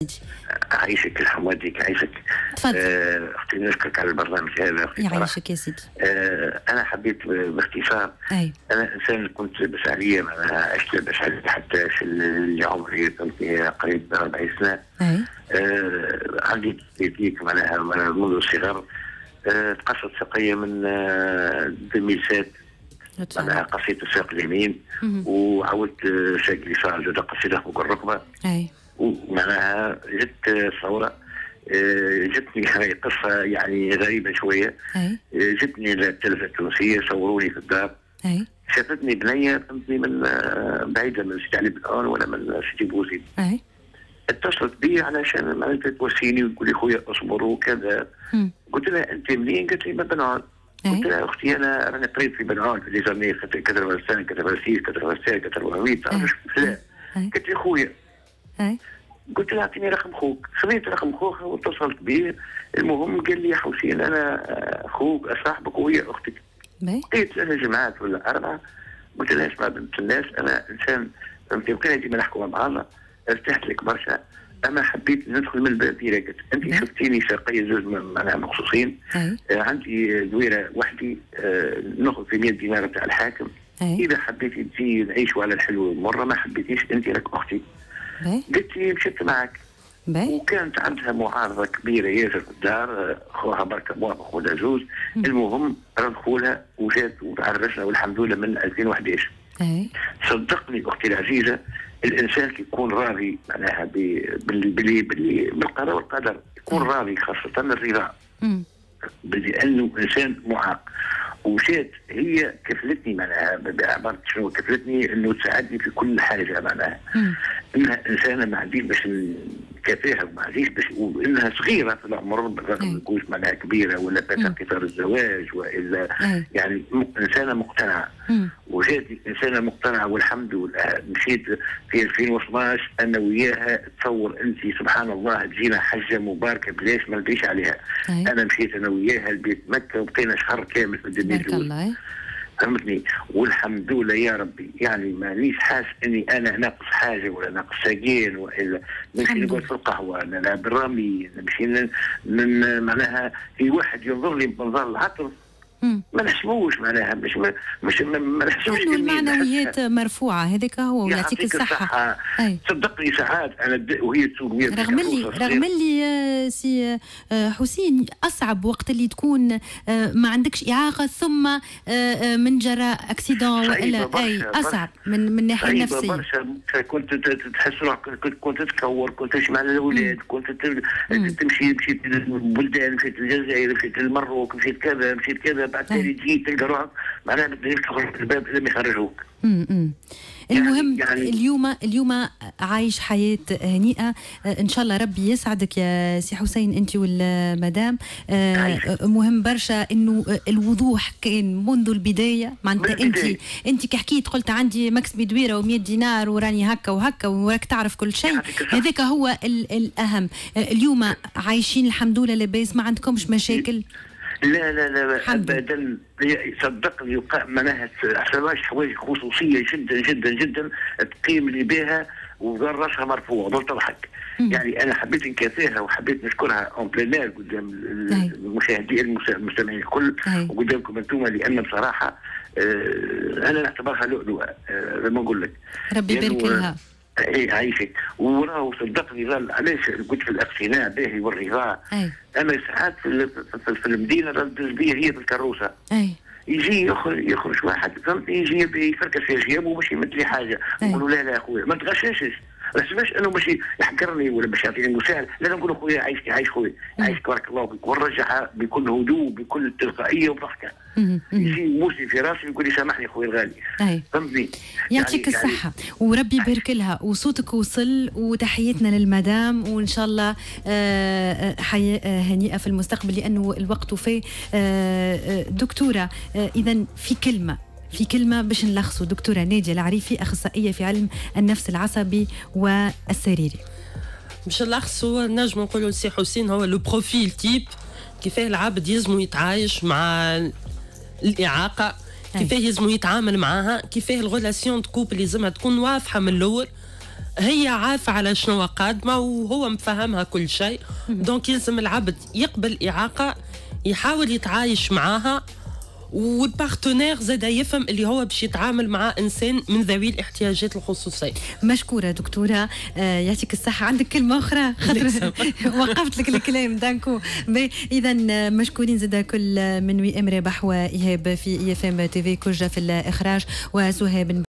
عايشك الحماديك عايشك. تفضل. اختي نشكرك على البرنامج هذا. يعيشك يا سيدي. انا حبيت باختصار. انا انسان كنت بشعريه معناها عشت بشعريه حتى في اللي عمري كنت فيها قريب 40 سنه. عندي تكنيك معناها منذ الصغر. تقصت ساقيه من 2007 معناها قصيت الساق اليمين وعودت ساق اليسار زاد قصيتها فوق الركبه. ومعناها جت ثوره. جتني هاي قصه يعني غريبه شويه. جتني التلفزه التونسيه صوروني في الدار. شافتني بنيه فهمتني من بعيده من سيدي علي بن عون ولا من سيدي بوزيد. اتصلت بي علشان معناتها توصيني وتقول لي خويا اصبر وكذا. قلت لها انت منين؟ قالت لي من بن عون. قلت لها اختي انا قريت في بن عون في لي زامي 85 86 87 88 لا. قالت لي خويا. قلت له اعطيني رقم خوك. خذيت رقم خوك واتصلت به. المهم قال لي يا حسين انا اخوك صاحبك وهي اختك. لقيت 3 جماعات ولا 4. قلت لها اسمع بنت الناس انا انسان فهمتي وكان ديما نحكوا مع بعضنا ارتحت لك برشا اما حبيت ندخل من الباب ديريكت. انت شفتيني ساقيه زوج معناها مخصوصين. عندي دويره وحدي ناخذ في 100 دينار تاع الحاكم. اذا حبيتي تجي نعيشوا على الحلو والمره ما حبيتيش انت راك اختي. قلت لي مشيت معك. وكانت عندها معارضه كبيره ياسر في الدار خوها بركه موافق ولا زوج. المهم ردخولها وجات وتعرسنا والحمد لله من 2011. صدقني اختي العزيزه الانسان كي يكون راضي معناها بالقضاء والقدر يكون راضي خاصه الرضا لانه انسان معاق. وجات هي كفلتني معناها بعبارة شنو كفلتني انه تساعدني في كل حاجه معناها. انها انسانه ما عنديش باش نكافيها وما عنديش باش وانها صغيره في العمر بالرغم من كوش معناها كبيره ولا فاتت قطار الزواج والا يعني انسانه مقتنعه. وجات انسانه مقتنعه والحمد لله. مشيت في 2012 انا وياها تصور انت سبحان الله تجينا حجه مباركه بلاش ما نبيش عليها. انا مشيت انا وياها لبيت مكه وبقينا شهر كامل في الدنيا. بارك الله. فهمتني والحمد لله يا ربي يعني مانيش حاس اني انا ناقص حاجه ولا ناقص ساقين والا نمشي نقعد في القهوه نلعب بالرمي نمشي معناها في واحد ينظر لي بمنظر العطف ما نحسبوش معناها مش ما نحسبوش المعنويات مرفوعه هذاك هو ويعطيك الصحه. صدقني ساعات انا وهي تسوق رغم اللي سي حسين اصعب وقت اللي تكون ما عندكش اعاقه ثم من جراء اكسيدون والا اصعب من الناحيه النفسيه. برشا كنت تحس روحك كنت تتكور كنت تمشي مع الاولاد كنت تمشي مشيت للبلدان مشيت للجزائر مشيت للمروك مشيت كذا بعد تالي تجي تلقى روحك معناها ما تقدرش تخرج الباب لازم يخرجوك. المهم يعني اليوم عايش حياة هنيئة إن شاء الله. ربي يسعدك يا سي حسين أنت والمدام. مهم برشا إنه الوضوح كان منذ البداية معناتها أنت كحكيت قلت عندي مكسبي دويرة و100 دينار وراني هكا وهكا وراك تعرف كل شيء. هذاك هو الأهم. اليوم عايشين الحمد لله لاباس ما عندكمش مشاكل. لا ابدا صدقني معناها حوايج خصوصيه جدا جدا جدا تقيم لي بها وظل راسها مرفوع وظل تضحك. يعني انا حبيت نكافيها وحبيت نشكرها اون بلينير قدام المشاهدين المستمعين الكل وقدامكم انتم لان بصراحه انا نعتبرها لؤلؤه لما نقول لك ربي يبارك لها. عايشك وراهو صدقني ظل علاش قلت في الاقتناع باهي والرضا. انا ساعات في المدينه ردز بي هي بالكروسه. يجي يخرج واحد فهمتني يجي يفركش في جيبه ومش يمد لي حاجه. نقول له لا اخويا ما تغششش باش انه باش يحقرني ولا باش يعطيني مساعد. لا نقول له خويا عايش خويا عايشك بارك الله فيك ونرجعها بكل هدوء بكل تلقائيه وضحكه. يجي يبوسني في راسي ويقول لي سامحني خويا الغالي. فهمتني يعطيك الصحه وربي يبارك لها وصوتك وصل وتحياتنا للمدام وان شاء الله حياه هنيئه في المستقبل لانه الوقت وفيه. دكتوره اذا في كلمة باش نلخصوا دكتورة نادية العريفي أخصائية في علم النفس العصبي والسريري. باش نلخصوا نجم نقولوا لسي حسين هو لو بروفيل تيب كيفاه العبد يلزمو يتعايش مع الإعاقة كيفاه يلزمو يتعامل معها كيفاه الغولاسيون تكوب اللي لازمها تكون واضحة من الأول هي عارفة على شنو قادمة وهو مفهمها كل شيء. دونك يلزم العبد يقبل إعاقة، يحاول يتعايش معاها، والبارتنير زاد يفهم اللي هو باش يتعامل مع انسان من ذوي الاحتياجات الخصوصيه. مشكوره دكتوره، يعطيك الصحه. عندك كلمه اخرى؟ وقفت لك الكلام دانكو. اذا مشكورين زاد كل من وئام رابح وايهاب في اي اف ام تي في كوجه في الاخراج، وسهاب